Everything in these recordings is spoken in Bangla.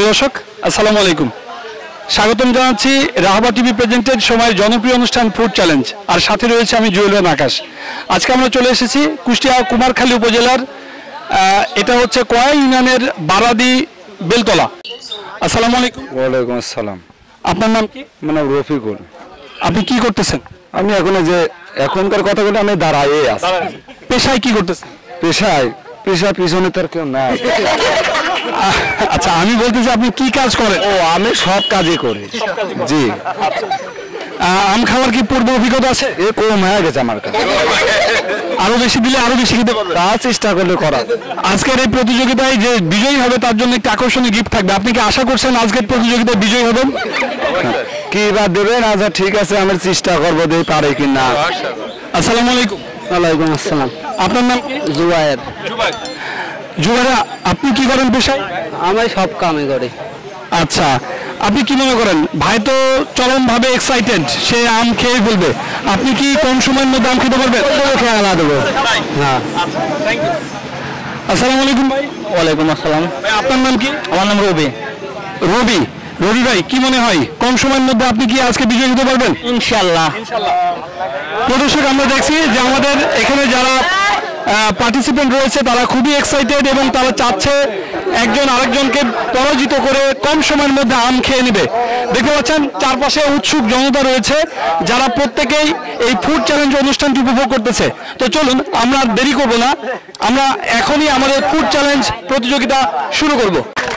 দর্শক আসসালামু আলাইকুম, স্বাগতম জানাচ্ছি রাহাবা টিভি প্রেজেন্টেড সময়ের জনপ্রিয় অনুষ্ঠান ফুড চ্যালেঞ্জ। আর সাথে রয়েছে আমি জুয়েল আকাশ। আজকে আমরা চলে এসেছি কুষ্টিয়া কুমারখালী উপজেলার এটা হচ্ছে কয়া ইউনিয়নের বারাদি বেলতলা। আসসালামু আলাইকুম। ওয়ালাইকুম আসসালাম। আপনার নাম কি? আমার নাম রফিকুল। আপনি কি করতেছেন? আমি এখনকার কথা বলে আমি দাঁড়াইয়ে আছি। পেশায় কি করতেছেন? পেশা পিছনে তার কেউ নাই। আচ্ছা, আমি বলতেছি আপনি কি কাজ করেন? ও, আমি সব কাজই করি। জি। আম খাওয়ার কি পূর্ব অভিজ্ঞতা আছে? এ কম হয়ে গেছে আমার কাছে। আরো বেশি দিলে আরো বেশি খেতে পারবে, তা চেষ্টা করলে করা। আজকের এই প্রতিযোগিতায় যে বিজয়ী হবে তার জন্য একটা আকর্ষণীয় গিফট থাকবে। আপনি কি আশা করছেন আজকের প্রতিযোগিতায় বিজয়ী হবেন? কি বা দেবেন? আচ্ছা ঠিক আছে, আমি চেষ্টা করবো দিয়ে পারে কি না। আসসালামু আলাইকুম। ওয়ালাইকুম আসসালাম। আপনার নাম কি? জুবায়ের। জুবায়ের, আপনি কি করেন পেশায়? আমি সব কামই করি। আচ্ছা, আপনি কি মনে করেন ভাই তো চরমভাবে এক্সাইটেড, সে আম খেয়ে ফেলবে, আপনি কি কম সময়ের মধ্যে আম খেতে পারবেন? খেলা দেবো। হ্যাঁ। আসসালামু আলাইকুম ভাই। ওয়ালাইকুম আসসালাম। ভাই আপনার নাম কি? আমার নাম রবি। রবি। রবি ভাই, কি মনে হয় কম সময়ের মধ্যে আপনি কি আজকে বিজয়ী হতে পারবেন? ইনশাআল্লাহ। দর্শক, আমরা দেখছি যে আমাদের এখানে যারা পার্টিসিপেন্ট রয়েছে তারা খুবই এক্সাইটেড এবং তারা চাচ্ছে একজন আরেকজনকে পরাজিত করে কম সময়ের মধ্যে আম খেয়ে নেবে। দেখতে পাচ্ছেন চারপাশে উৎসুক জনতা রয়েছে যারা প্রত্যেকেই এই ফুড চ্যালেঞ্জ অনুষ্ঠানটি উপভোগ করতেছে। তো চলুন আমরা আর দেরি করব না, আমরা এখনই আমাদের ফুড চ্যালেঞ্জ প্রতিযোগিতা শুরু করব।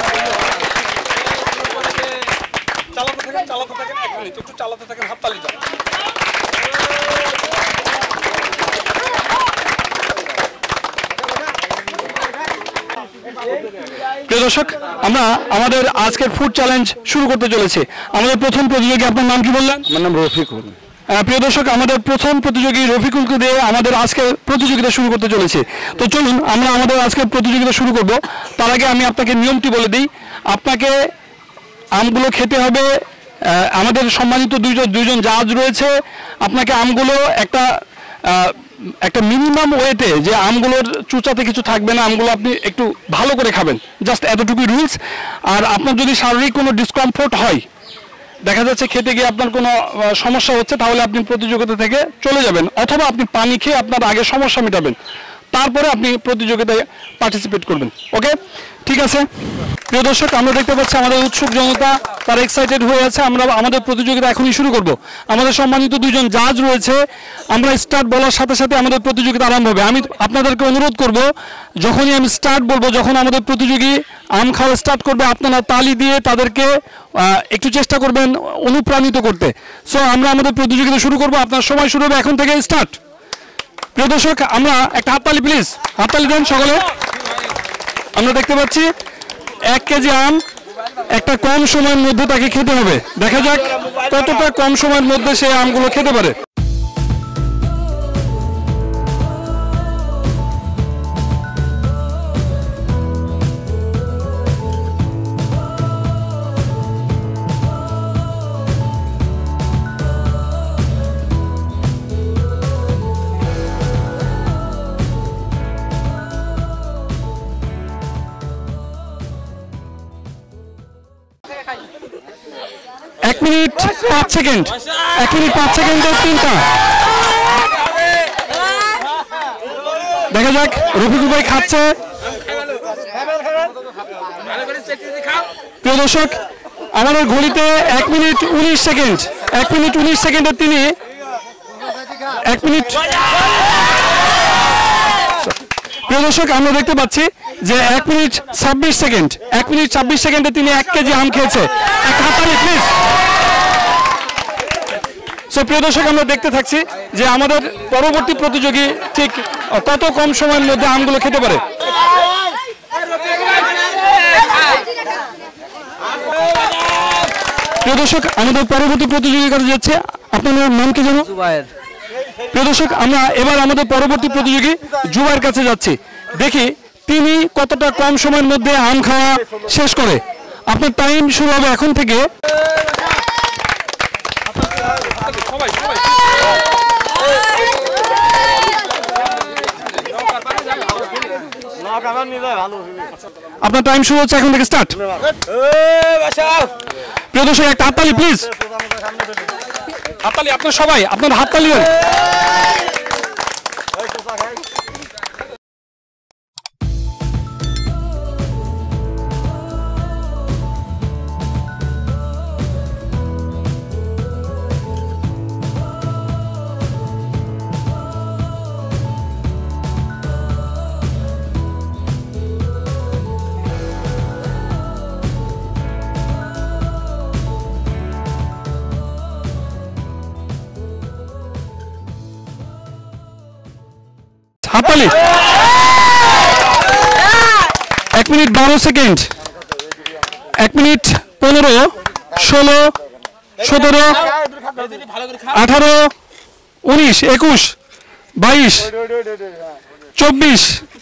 প্রিয় দর্শক, আমরা আমাদের আজকের ফুড চ্যালেঞ্জ শুরু করতে চলেছি। আমাদের প্রথম প্রতিযোগী, আপনার নাম কি বললেন? আমার নাম রফিকুল। প্রিয় দর্শক, আমাদের প্রথম প্রতিযোগী রফিকুলকে দিয়ে আমাদের আজকের প্রতিযোগিতা শুরু করতে চলেছে। তো চলুন আমরা আমাদের আজকের প্রতিযোগিতা শুরু করব। তার আগে আমি আপনাকে নিয়মটি বলে দিই। আপনাকে আমগুলো খেতে হবে। আমাদের সম্মানিত দুইজন জাজ রয়েছে। আপনাকে আমগুলো একটা মিনিমাম ওয়েতে, যে আমগুলোর চুচাতে কিছু থাকবে না, আমগুলো আপনি একটু ভালো করে খাবেন, জাস্ট এতটুকুই রুলস। আর আপনার যদি শারীরিক কোনো ডিসকমফোর্ট হয়, দেখা যাচ্ছে খেতে গিয়ে আপনার কোনো সমস্যা হচ্ছে, তাহলে আপনি প্রতিযোগিতা থেকে চলে যাবেন, অথবা আপনি পানি খেয়ে আপনার আগে সমস্যা মেটাবেন, তারপরে আপনি প্রতিযোগিতায় পার্টিসিপেট করবেন। ওকে, ঠিক আছে। প্রিয় দর্শক, আমরা দেখতে পাচ্ছি আমাদের উৎসুক জনতা, তারা এক্সাইটেড হয়ে আছে। আমরা আমাদের প্রতিযোগিতা এখনই শুরু করব। আমাদের সম্মানিত দুইজন জাজ রয়েছে। আমরা স্টার্ট বলার সাথে সাথে আমাদের প্রতিযোগিতা আরম্ভ হবে। আমি আপনাদেরকে অনুরোধ করব, যখনই আমি স্টার্ট বলবো, যখন আমাদের প্রতিযোগী আম খাওয়া স্টার্ট করবে, আপনারা তালি দিয়ে তাদেরকে একটু চেষ্টা করবেন অনুপ্রাণিত করতে। সো আমরা আমাদের প্রতিযোগিতা শুরু করব। আপনার সময় শুরু হবে এখন থেকে, স্টার্ট। প্রিয় দর্শক, আমরা একটা হাততালি, প্লিজ হাততালি দেন সকলে। আমরা দেখতে পাচ্ছি 1 কেজি আম একটা কম সময়ের মধ্যে তাকে খেতে হবে। দেখা যাক কতটা কম সময়ের মধ্যে সে আমগুলো খেতে পারে। এক মিনিট 5 সেকেন্ড। 1 মিনিট 5 সেকেন্ডের 3টা। দেখা যাক রফিকুল ভাই খাচ্ছে। প্রিয় দর্শক, আমাদের ঘড়িতে 1 মিনিট 19 সেকেন্ড। 1 মিনিট 19 সেকেন্ডের তিনি 1 মিনিট। প্রিয় দর্শক, আমরা দেখতে পাচ্ছি যে 1 মিনিট 26 সেকেন্ড। 1 মিনিট 26 সেকেন্ডে তিনি 1 কেজি আম খেয়েছে। এক হাততালি প্লিজ। সো প্রিয় দর্শক, আমরা দেখতে থাকছি যে আমাদের পরবর্তী প্রতিযোগী ঠিক কত কম সময়ের মধ্যে আমগুলো খেতে পারে। প্রিয় দর্শক, আমাদের পরবর্তী প্রতিযোগীর কাছে যাচ্ছে। আপনার নাম কি জানো? জুবায়ের। প্রিয় দর্শক, আমরা এবার আমাদের পরবর্তী প্রতিযোগী জুবায়ের কাছে যাচ্ছি। দেখি তিনি কতটা কম সময়ের মধ্যে আম খাওয়া শেষ করে। আপনার টাইম শুরু হবে এখন থেকে। আপনার টাইম শুরু হচ্ছে এখন থেকে স্টার্ট। প্রিয় দর্শক একটা হাততালি প্লিজ, হাততালি আপনার সবাই, আপনার হাততালি দেন। হাততালি। 1 minute 12 second, 1 minute 15, 16, 17, 18, 19, 21, 22, 24,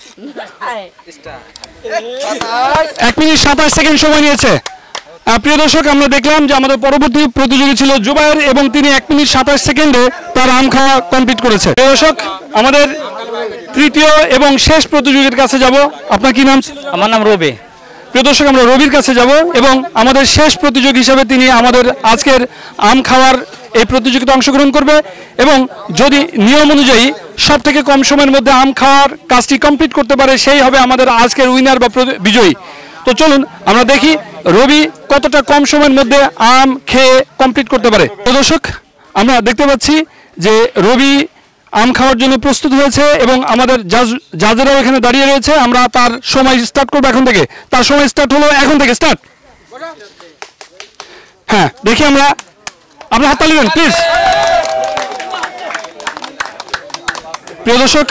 1 minute 27 second সময় নিয়েছে। প্রিয় দর্শক আমরা দেখলাম যে আমাদের পরবর্তী প্রতিযোগী ছিল জুবায়ের এবং তিনি 1 মিনিট 27 সেকেন্ডে তার আম খাওয়া কমপ্লিট করেছে। প্রিয় দর্শক আমাদের তৃতীয় এবং শেষ প্রতিযোগীর কাছে যাব। আপনার কি নাম? আমার নাম রবি। প্রিয় দর্শক আমরা রবির কাছে যাব এবং আমাদের শেষ প্রতিযোগী হিসেবে তিনি আমাদের আজকের আম খাওয়ার এই প্রতিযোগিতা অংশগ্রহণ করবে এবং যদি নিয়ম অনুযায়ী সব থেকে কম সময়ের মধ্যে আম খাওয়ার কাজটি কমপ্লিট করতে পারে সেই হবে আমাদের আজকের উইনার বা বিজয়ী। তো চলুন আমরা দেখি রবি কতটা কম সময়ের মধ্যে আম খেয়ে কমপ্লিট করতে পারে। প্রিয় দর্শক আমরা দেখতে পাচ্ছি যে রবি আম খাওয়ার জন্য প্রস্তুত হয়েছে এবং আমাদের জাজেরাও এখানে দাঁড়িয়ে রয়েছে। আমরা তার সময় স্টার্ট করবো এখন থেকে। তার সময় স্টার্ট হলো এখন থেকে, স্টার্ট। হ্যাঁ দেখি আমরা, আপনার হাততালি দেন প্লিজ। প্রিয় দর্শক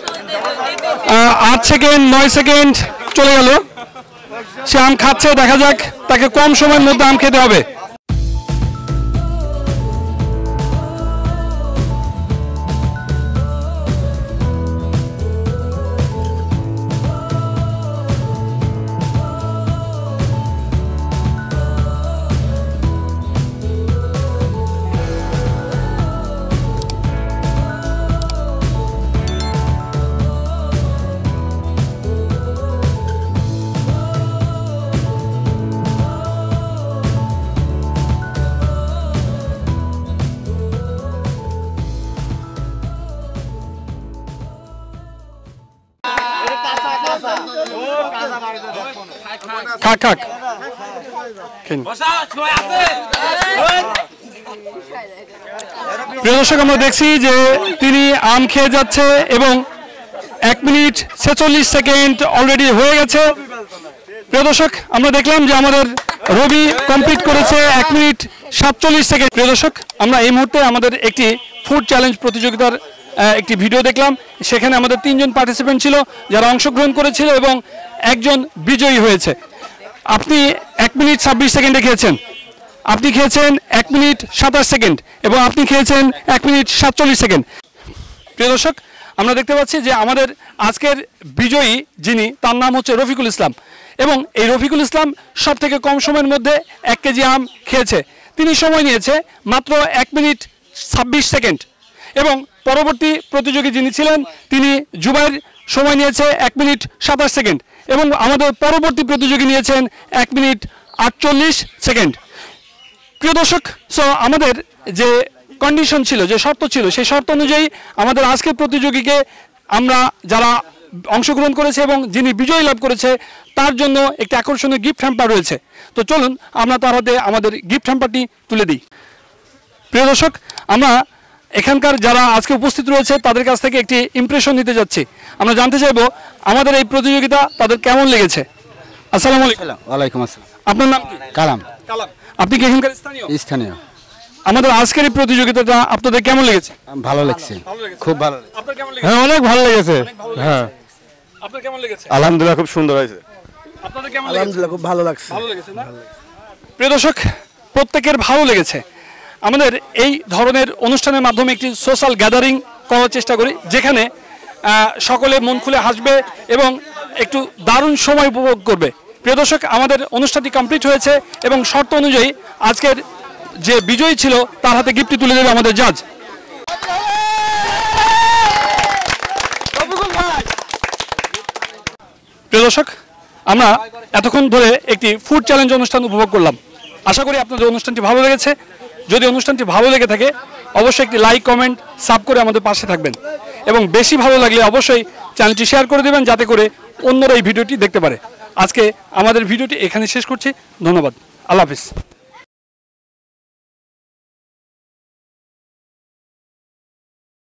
8 সেকেন্ড 9 সেকেন্ড চলে গেল, সে আম খাচ্ছে। দেখা যাক তাকে কম সময়ের মধ্যে আম খেতে হবে। খাক খাক। প্রিয় দর্শক আমরা দেখছি যে তিনি আম খেয়ে যাচ্ছে এবং 1 মিনিট 46 সেকেন্ড অলরেডি হয়ে গেছে। প্রিয় দর্শক আমরা দেখলাম যে আমাদের রবি কমপ্লিট করেছে 1 মিনিট 47 সেকেন্ড। প্রিয় দর্শক আমরা এই মুহূর্তে আমাদের একটি ফুড চ্যালেঞ্জ প্রতিযোগিতার একটি ভিডিও দেখলাম। সেখানে আমাদের 3 জন পার্টিসিপেন্ট ছিল যারা অংশগ্রহণ করেছিল এবং একজন বিজয়ী হয়েছে। আপনি 1 মিনিট 26 সেকেন্ডে খেয়েছেন, আপনি খেয়েছেন 1 মিনিট 27 সেকেন্ড এবং আপনি খেয়েছেন 1 মিনিট 47 সেকেন্ড। প্রিয় দর্শক আমরা দেখতে পাচ্ছি যে আমাদের আজকের বিজয়ী যিনি, তার নাম হচ্ছে রফিকুল ইসলাম এবং এই রফিকুল ইসলাম সব থেকে কম সময়ের মধ্যে 1 কেজি আম খেয়েছে। তিনি সময় নিয়েছে মাত্র 1 মিনিট 26 সেকেন্ড এবং পরবর্তী প্রতিযোগী যিনি ছিলেন তিনি জুবাইর সময় নিয়েছে 1 মিনিট 27 সেকেন্ড এবং আমাদের পরবর্তী প্রতিযোগী নিয়েছেন 1 মিনিট 48 সেকেন্ড। প্রিয় দর্শক আমাদের যে কন্ডিশন ছিল, যে শর্ত ছিল, সেই শর্ত অনুযায়ী আমাদের আজকের প্রতিযোগীকে আমরা যারা অংশগ্রহণ করেছে এবং যিনি বিজয়ী লাভ করেছে তার জন্য একটি আকর্ষণীয় গিফট হ্যাম্পার রয়েছে। তো চলুন আমরা তার হাতে আমাদের গিফট হ্যাম্পারটি তুলে দিই। প্রিয় দর্শক আমরা এখানকার যারা আজকে উপস্থিত রয়েছে তাদের কাছ থেকে একটি ইমপ্রেশন নিতে যাচ্ছি। আমরা জানতে চাইবো আমাদের এই প্রতিযোগিতা তাদের কেমন লেগেছে। আসসালামু আলাইকুম। ওয়ালাইকুম আসসালাম। আপনার নাম কি? কালাম। কালাম। আপনি কি এখানকার স্থানীয়? স্থানীয়। আমাদের আজকের এই প্রতিযোগিতাটা আপনাদের কেমন লেগেছে? ভালো লাগছে, খুব ভালো। আপনার কেমন লেগেছে? হ্যাঁ অনেক ভালো লেগেছে। হ্যাঁ আপনার কেমন লেগেছে? আলহামদুলিল্লাহ খুব সুন্দর হয়েছে। আপনাদের কেমন লেগেছে? আলহামদুলিল্লাহ খুব ভালো লাগছে। ভালো লেগেছে না? প্রিয় দর্শক প্রত্যেকের ভালো লেগেছে। আমাদের এই ধরনের অনুষ্ঠানের মাধ্যমে একটি সোশ্যাল গ্যাদারিং করার চেষ্টা করি যেখানে সকলে মন খুলে হাসবে এবং একটু দারুণ সময় উপভোগ করবে। প্রিয় দর্শক আমাদের অনুষ্ঠানটি কমপ্লিট হয়েছে এবং শর্ত অনুযায়ী আজকের যে বিজয়ী ছিল তার হাতে গিফটটি তুলে দেবে আমাদের জাজ। দর্শক, আমরা এতক্ষণ ধরে একটি ফুড চ্যালেঞ্জ অনুষ্ঠান উপভোগ করলাম। আশা করি আপনাদের অনুষ্ঠানটি ভালো লেগেছে। যদি অনুষ্ঠানটি ভালো লেগে থাকে অবশ্যই একটি লাইক, কমেন্ট, সাব করে আমাদের পাশে থাকবেন এবং বেশি ভালো লাগলে অবশ্যই চ্যানেলটি শেয়ার করে দেবেন যাতে করে অন্যরা এই ভিডিওটি দেখতে পারে। আজকে আমাদের ভিডিওটি এখানে শেষ করছি। ধন্যবাদ। আল্লাহ হাফিজ।